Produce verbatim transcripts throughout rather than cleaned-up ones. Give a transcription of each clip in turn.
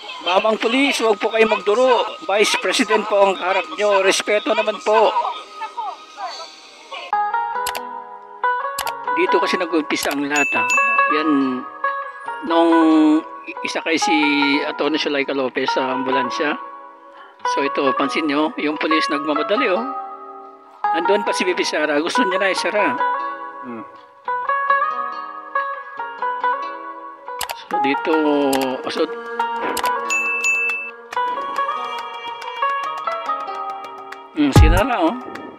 Mamang pulis, huwag po kayo magduro. Vice President po ang harap nyo. Respeto naman po. Dito kasi nag-umpisa ang lahat. Ha? Yan, nung isa kay si Atty. Shulaika Lopez sa ambulansya. So ito, pansin nyo, yung pulis nagmamadali oh. Andun pa si Bibi Sara. Gusto niya na isara. Hmm. So dito, so, hmm, sinara oh.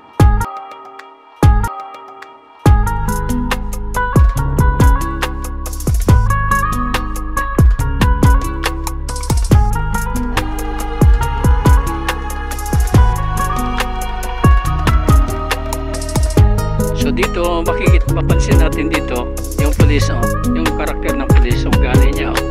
So dito, makikita, mapansin natin dito yung pulis, oh, yung karakter ng pulis, yung gali niya. Oh.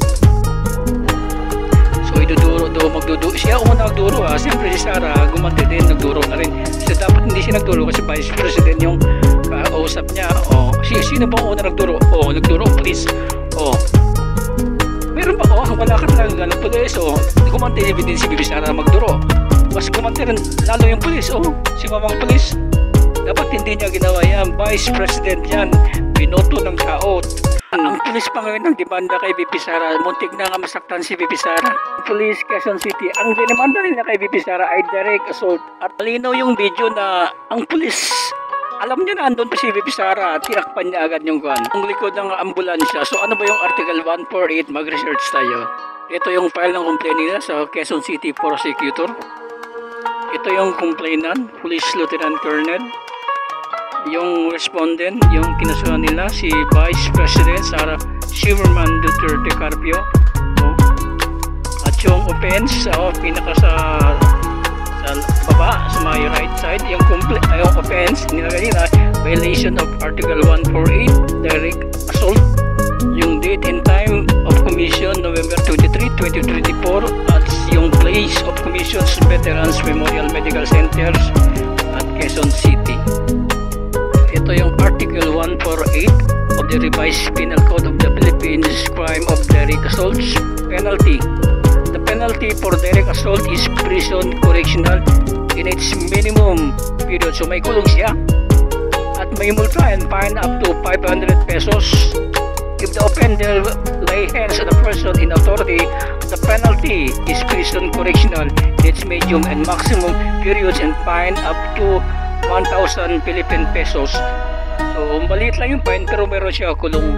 So iduduro, do, magduduro. Siya una nagduro ha. Siyempre si Sara, gumanti din, nagduro na rin. Siya dapat hindi siya nagduro kasi Vice President yung kausap niya. Oh, si, sino ba una nagduro? Oh, nagduro ang pulis. Oh. Meron ba? Oh, wala ka talaga ng pulis. Oh, gumanti din si Bibi Sara magduro. Mas gumanti rin lalo yung pulis. Oh, si mamang pulis. Dapat hindi niya ginawa yan. Vice President yan. Binoto ng tao. Ang pulis pa ngayon ng demanda kay Bibi Sara. Muntik na nga masaktan si Bibi Sara. Police Quezon City. Ang demanda nila kay Bibi Sara ay direct assault. At malinaw yung video na ang pulis, alam niya na andun pa si Bibi Sara. Tinakpan niya agad yung gun. Ang likod ng ambulansya. So ano ba yung Article one forty-eight? Mag-research tayo. Ito yung file ng complaint nila sa Quezon City Prosecutor. Ito yung complainant, Police Lieutenant Colonel. Yung respondent, yung kinasuhan nila si Vice President Sara Shiverman Duterte Carpio. Oh. At yung offense, oh, pinaka sa, sa baba, sa my right side, yung, ay, yung offense nilagay nila, violation of Article one forty-eight, direct assault. Yung date and time of commission, November twenty-third, twenty twenty-four, at yung place of commissions, Veterans Memorial Medical Centers at Quezon City. Ito yung Article one forty-eight of the Revised Penal Code of the Philippines, crime of direct assault. Penalty. The penalty for direct assault is prison correctional in its minimum period. So may kulong siya. At may multa and fine up to five hundred pesos. If the offender lay hands on a person in authority, the penalty is prison correctional in its medium and maximum periods and fine up to one thousand Philippine pesos. So, maliit lang yung fine pero meron siya kulong.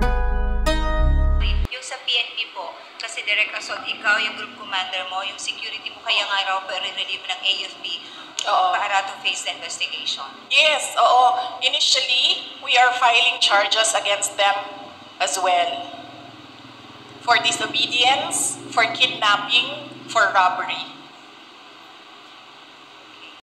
Yung sa P N P po, kasi direct assault, ikaw yung group commander mo, yung security mo kaya nga raw pero relieve ng A F P Oo. para to face the investigation. Yes, oo. Initially, we are filing charges against them as well. For disobedience, for kidnapping, for robbery.